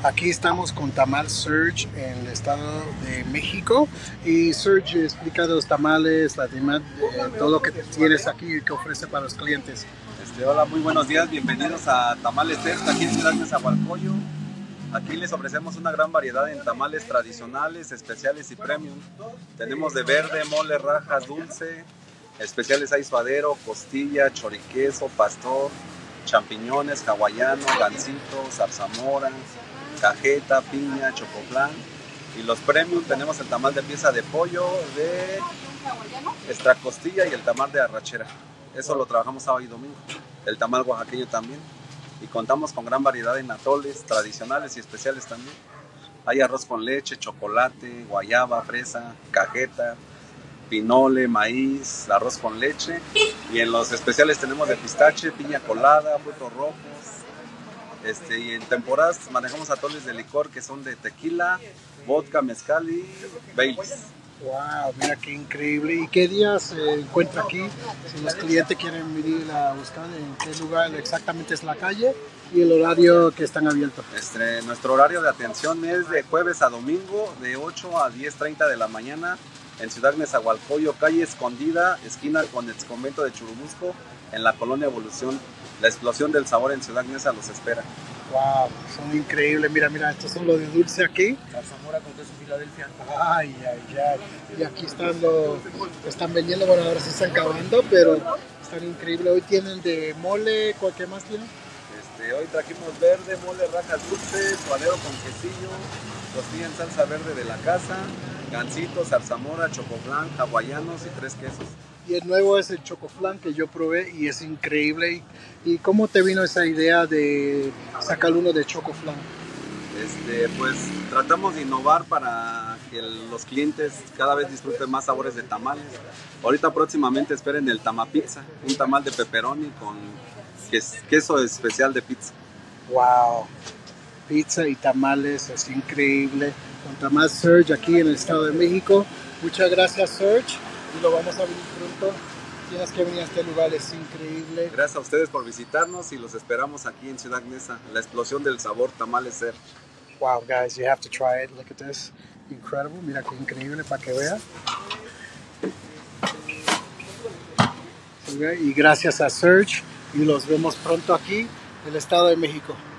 Aquí estamos con Tamal Serge en el Estado de México. Y Serge, explica de los tamales, todo lo que tienes aquí y que ofrece para los clientes. Hola, muy buenos días, bienvenidos a Tamales Test, aquí en Ciudad Nezahualcóyotl. Aquí les ofrecemos una gran variedad en tamales tradicionales, especiales y premium. Tenemos de verde, mole, rajas, dulce, especiales hay suadero, costilla, choriqueso, pastor, champiñones, hawaiano, gansito, zarzamora, cajeta, piña, chocoflán. Y los premium tenemos el tamal de pieza de pollo, de extracostilla y el tamal de arrachera. Eso lo trabajamos sábado y domingo. El tamal oaxaqueño también. Y contamos con gran variedad en atoles tradicionales y especiales también. Hay arroz con leche, chocolate, guayaba, fresa, cajeta, pinole, maíz, arroz con leche. Y en los especiales tenemos de pistache, piña colada, frutos rojos. Y en temporadas manejamos atoles de licor que son de tequila, vodka, mezcal y Baileys. Wow, mira qué increíble. ¿Y qué días se encuentra aquí? Si los clientes quieren venir a buscar en qué lugar exactamente es la calle y el horario que están abiertos. Nuestro horario de atención es de jueves a domingo, de 8 a 10:30 de la mañana, en Ciudad Nezahualcóyotl, calle Escondida, esquina con ex convento de Churubusco, en la colonia Evolución. La explosión del sabor en Ciudad Neza los espera. Wow, son increíbles. Mira, estos son los de dulce aquí. Zarzamora con queso Filadelfia. Ay. Y aquí están vendiendo, bueno, ahora se están acabando, pero están increíbles. Hoy tienen de mole, ¿qué más tienen? Hoy trajimos verde, mole, rajas dulces, suadero con quesillo, costilla en salsa verde de la casa, gansito, zarzamora, chocoflán, hawaianos y 3 quesos. Y el nuevo es el chocoflán que yo probé y es increíble. ¿Y cómo te vino esa idea de sacar uno de chocoflán? Pues tratamos de innovar para que los clientes cada vez disfruten más sabores de tamales. Ahorita próximamente esperen el tamapizza, un tamal de pepperoni con queso especial de pizza. Wow, pizza y tamales, es increíble. Con Tamal Serge aquí en el Estado de México. Muchas gracias, Serge, y lo vamos a venir pronto. Tienes que venir a este lugar, es increíble. Gracias a ustedes por visitarnos y los esperamos aquí en Ciudad Neza, la explosión del sabor Tamales Serge. Wow, guys, you have to try it. Look at this. Incredible. Mira qué increíble para que vean. Y gracias a Serge y los vemos pronto aquí en el Estado de México.